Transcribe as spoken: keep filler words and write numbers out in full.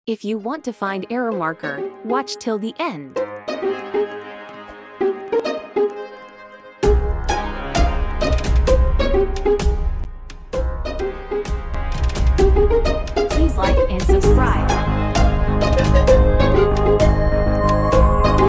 If you want to find error marker, watch till the end. Please like and subscribe.